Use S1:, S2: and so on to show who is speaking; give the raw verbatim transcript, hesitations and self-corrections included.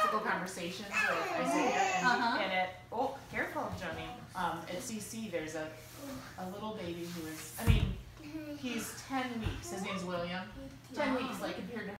S1: philosophical conversations with Isaiah, and,
S2: Uh-huh.
S1: and at, oh, careful, Joni. Um, at C C, there's a, a little baby who is, I mean, he's ten weeks. His name's William. ten weeks, like compared to